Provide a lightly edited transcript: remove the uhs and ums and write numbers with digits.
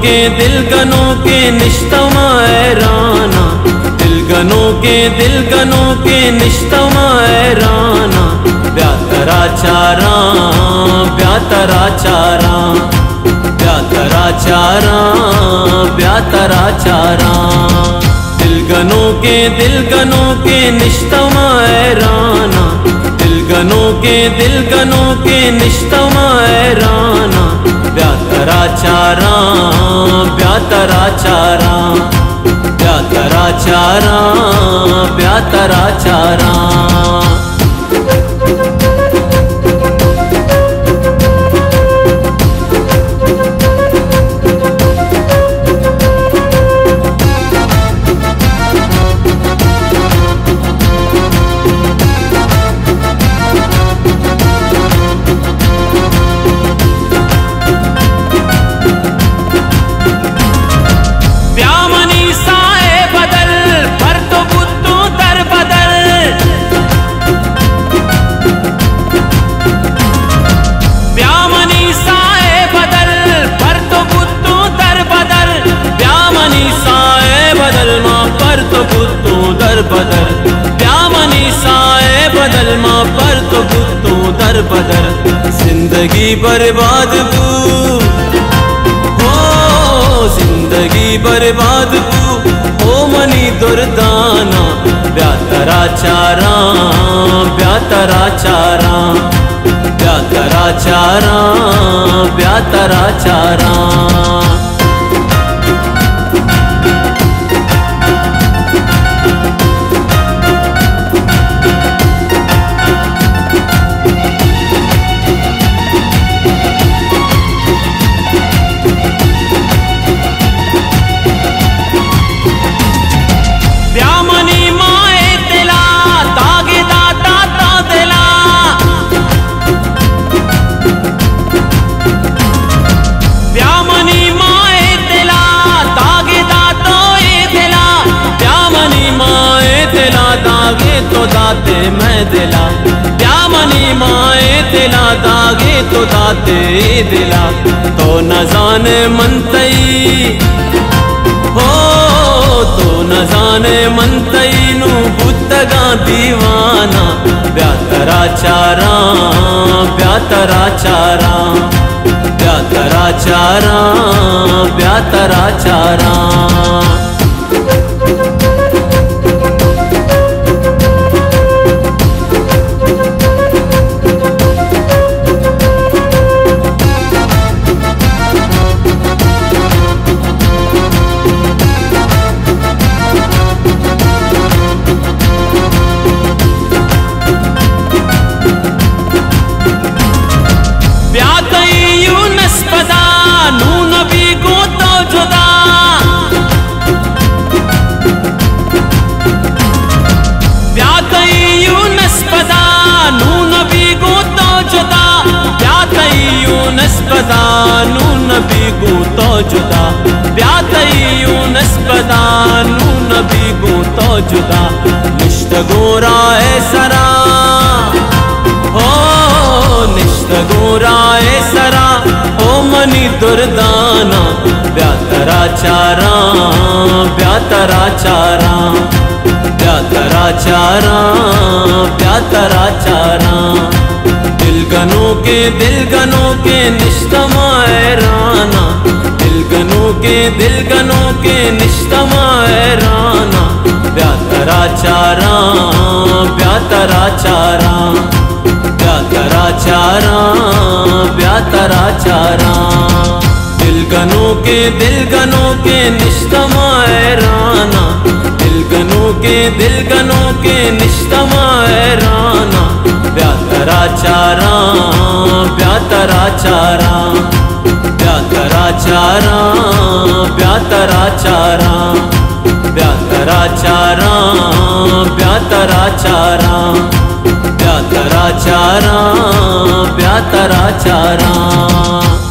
दिलगनों के निष्तमाए राना, दिलगनों के निष्तमाए राना, ब्यातरा चारा ब्यातरा चारा ब्यातरा चारा ब्यातरा चारा। दिलगनों के निष्तमाए राना, दिलगनों के निष्तमाए राना, ब्यातरा चारा ब्यातरा चारा ब्यातरा चारा ब्यातरा चारा। बदल प्यामनी साए बदल माँ पर तो बुद्धू दर बदल। जिंदगी बर्बाद बू हो जिंदगी बर्बाद बू ओ मनी दुर्दाना, ब्यातरा चारा ब्यातरा चारा ब्यातरा चारा ब्यातरा चारा। तो दाते मैं दिला प्यामनी माए दिला दागे तो दाते दिला। तो न जाने मनतई हो तो न जाने मनतई नू बुद्धगा दीवाना, ब्यातरा चारा ब्यातरा चारा ब्यातरा चारा ब्यातरा चारा। नबी गो तो जुदा ब्यातयू नस्पदानू नबी गो तो जुदा। निश्त गोराए सरा हो निश्त गोराए सरा ओ मनी दुर्दाना, ब्यातरा चारा ब्यातरा चारा ब्यातरा चारा ब्यातरा चारा। दिलगनों के निष्तमाए राना, दिलगनों के निष्तमाए राना, ब्यातरा चारा ब्यातरा चारा ब्यातरा चारा ब्यातरा चारा। दिलगनों के निष्तमाए राना, दिलगनों के निष्तमाए राना, ब्यातरा चारा ब्यातरा चारा ब्यातरा चारा ब्यातरा चारा ब्यातरा चारा ब्यातरा चारा ब्यातरा चारा ब्यातरा चारा।